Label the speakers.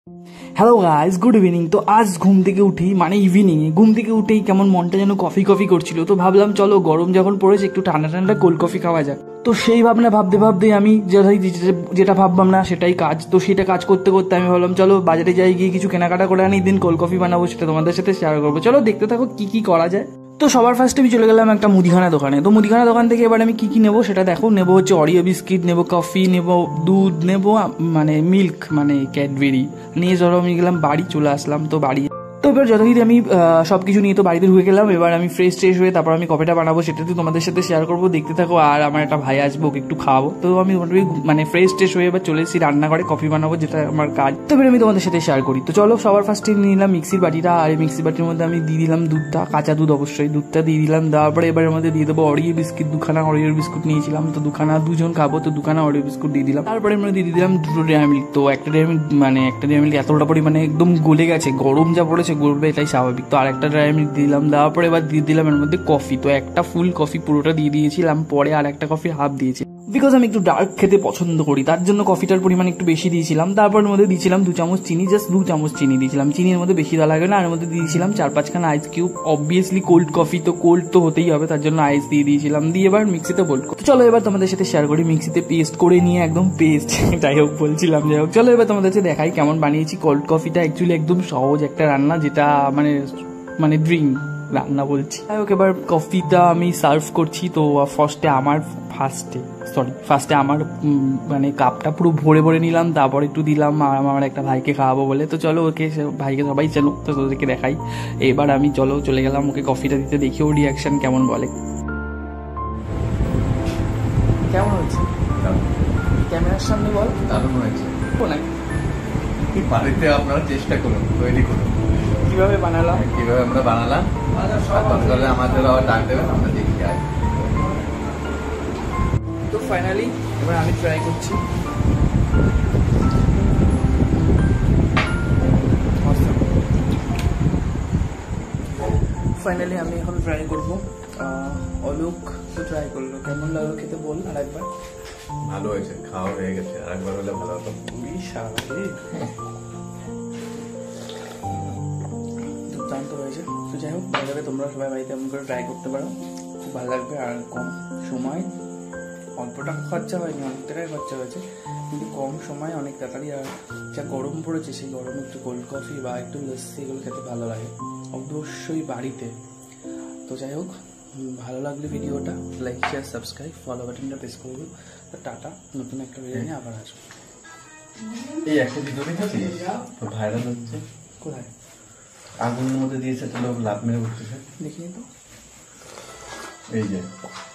Speaker 1: Hello guys, good evening. তো আজ ঘুম থেকে উঠেই মানে ইভিনিংয়ে ঘুম থেকে উঠেই কেমন মনটা যেন কফি কফি করছিল। তো ভাবলাম চলো গরম যখন পড়েছে একটু ঠান্ডা ঠান্ডা কোল্ড কফি খাওয়া যাক। তো সেই ভাবনা ভাবতে ভাবতে আমি যেটা ভাবলাম না সেটাই কাজ। তো সেটা কাজ করতে করতে আমি ভাবলাম চলো বাজারে যাই, গিয়ে কিছু কেনাকাটা করে আনি, দিন কোল্ড কফি বানাবো, সেটা তোমাদের সাথে শেয়ার করবো। চলো দেখতে থাকো কি কি করা যায়। তো সবার ফার্স্টে আমি চলে গেলাম একটা মুদিখানা দোকানে। তো মুদিখানা দোকান থেকে এবার আমি কি নেবো সেটা দেখো। নেবো হচ্ছে অরিও বিস্কিট, নেবো কফি, নেবো দুধ, নেবো মানে মিল্ক মানে ক্যাডবেরি নিয়ে ধরো আমি গেলাম বাড়ি, চলে আসলাম তো বাড়ি। তো এবার যথারীতি আমি সব কিছু নিয়ে তো বাড়িতে ঢুকে গেলাম। এবার আমি ফ্রেশ হয়ে তারপর আমি কফিটা বানাবো, সেটা তো তোমাদের সাথে শেয়ার করবো, দেখতে থাকো। আর আমার একটা ভাই আসবে, ওকে একটু খাওয়াবো। তো আমি মানে ফ্রেশ হয়ে এবার চলে এসেছি রান্নাঘরে, কফি বানাবো, যেটা আমার কাজ। তো এবার আমি তোমাদের সাথে শেয়ার করি। তো চলো সবার ফার্স্টে নিয়ে নিলাম মিক্সির বাটিটা, আর এই মিক্সির বাটির মধ্যে আমি দিয়ে দিলাম দুধটা, কাঁচা দুধ অবশ্যই, দুধটা দিয়ে দিলাম। দেওয়ার পরে এবার মধ্যে দিয়ে দেবো অরিও বিস্কিট, দুখানা অরিও বিস্কুট নিয়েছিলাম, তো দুজন খাবো তো দুখানা অরিও বিস্কুট দিয়ে দিলাম। তারপরে আমরা দিয়ে দিলাম দুটো ডেয়ারি মিল্ক। তো একটা ডেয়ারি মিল্ক এতটা পরিমাণে একদম গলে গেছে, গরম যা পড়েছে গলবে এটাই স্বাভাবিক। তো আর একটা ড্রাই মিল্ক দিলাম। দেওয়ার পরে এবার দিয়ে দিলাম এর মধ্যে কফি। তো একটা ফুল কফি পুরোটা দিয়ে দিয়েছিলাম, পরে আর একটা কফির হাফ দিয়েছি, বিকজ আমি একটু ডার্ক খেতে পছন্দ করি, তার জন্য কফিটার পরিমাণ একটু বেশি দিয়েছিলাম। তারপর এর মধ্যে দিয়েছিলাম 2 চামচ চিনি, জাস্ট 2 চামচ চিনি দিয়েছিলাম। চিনির মধ্যে বেশি দেওয়া লাগে না। আর এর মধ্যে দিয়েছিলাম 4-5 খানা ice cube. Obviously cold coffee তো কোল্ড তো হতেই হবে, তার জন্য আইস দিয়ে দিয়েছিলাম। দিয়ে এবার মিক্সিতে বোল্ড করতে চলো। এবার তোমাদের সাথে শেয়ার করি, মিক্সিতে পেস্ট করে নিয়ে একদম পেস্ট যাই হোক বলছিলাম, যাই হোক চলো এবার তোমাদের সাথে দেখাই কেমন বানিয়েছি। কোল্ড কফিটা অ্যাকচুয়ালি একদম সহজ একটা রান্না, যেটা মানে ড্রিঙ্ক রান্না বলছি। যাই হোক এবার কফিটা আমি সার্ভ করছি। তো ফার্স্টে আমার মানে কাপটা পুরো ভরে ভরে নিলাম, তারপর একটু দিলাম আমার একটা ভাইকে খাওয়াবো বলে। তো চলো ওকে, ভাইকে সবাই চেনো, তো তোদেরকে দেখাই। এবার আমি চলে গেলাম ওকে কফিটা দিতে, দেখি ওর রিয়াকশন কেমন বলে। কেমন হয়েছে ক্যামেরার সামনে বল।
Speaker 2: দারুণ হয়েছে। বাড়িতে আপনারা চেষ্টা করুন, তৈরি করুন।
Speaker 1: কিভাবে বানালাম
Speaker 2: আমরা বানালাম, তাহলে আমাদের আবার ডাক দেবেন, আমরা দেখি।
Speaker 1: তো ফাইনালি এবার আমি ট্রাই করছি। ফাইনালি আমি এখন ট্রাই করবো। অলোক তো ট্রাই করলো, কেমন লাগলো খেতে বল আর একবার।
Speaker 2: ভালো হয়েছে, খাওয়া হয়ে গেছে, আর একবার হলে ভালো হতো।
Speaker 1: দুর্দান্ত হয়েছে। তো যাই হোক, ভালো লাগে, তোমরা সবাই বাড়িতে এমন করে ট্রাই করতে পারো, খুব ভালো লাগবে। আর কম সময়, অল্প টাকা খরচা হয়নি, অনেক টাকায় খরচা হয়েছে, কিন্তু কম সময় অনেক তাড়াতাড়ি। আর যা গরম পড়েছে সেই গরমে একটু কোল্ড কফি বা একটু লস্যি এগুলো খেতে ভালো লাগে, অবশ্যই বাড়িতে। তো যাই হোক, ভালো লাগলে ভিডিওটা লাইক, শেয়ার, সাবস্ক্রাইব, ফলো বাটনটা প্রেস করে দিও। তো টাটা, নতুন একটা ভিডিও নিয়ে আবার আসবো।
Speaker 2: এই একটা ভিডিও দেখেছিস ভাইরাল হচ্ছে?
Speaker 1: কোথায়?
Speaker 2: আগুনের মধ্যে দিয়েছে, তো লোক লাভ মেরে উঠতেছে,
Speaker 1: দেখিনি তো।
Speaker 2: এই যে